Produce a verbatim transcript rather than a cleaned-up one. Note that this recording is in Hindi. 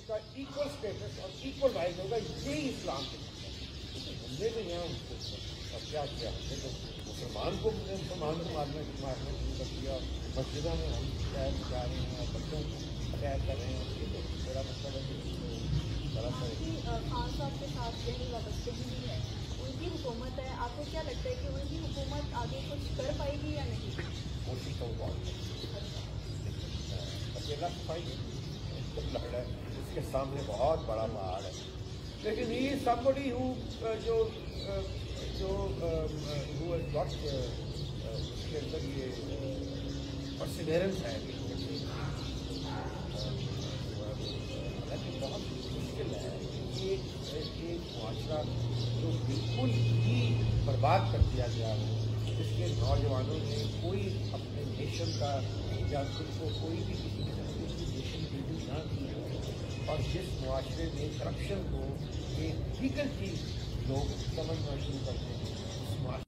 उसका इक्वल स्टेटस और इक्वल राइट होगा, यही इस्लाम के हमने तो यहाँ उसको और क्या किया, हमने तो मुसलमान को मुसलमान को मारने मारने शुरू कर दिया, मस्जिदों में हम शायद जा रहे हैं और बच्चों को अटैक कर रहे हैं। ये तो मेरा मतलब है कि खान साहब के साथ यही वाबस्तगी भी है, उनकी हुकूमत है, आपको क्या लगता है कि उनकी हुकूमत आगे कुछ कर पाएगी या नहीं? कोशिश तो बहुत अकेला सफाई लड़ है, उसके सामने बहुत बड़ा पहाड़ है, लेकिन ये somebody who जो जो who has got उसके अंदर ये परसिवेरेंस है, हालांकि बहुत मुश्किल है कि एक मुआशरा जो बिल्कुल ही बर्बाद कर दिया गया हो, जिसके नौजवानों ने कोई अपने नेशन का या खुद को कोई भी किसी किस्म की नेशन बिल्डिंग ना की हो, और जिस मुआशरे में करप्शन को एक लीगल चीज लोग समझना शुरू करते हैं, उस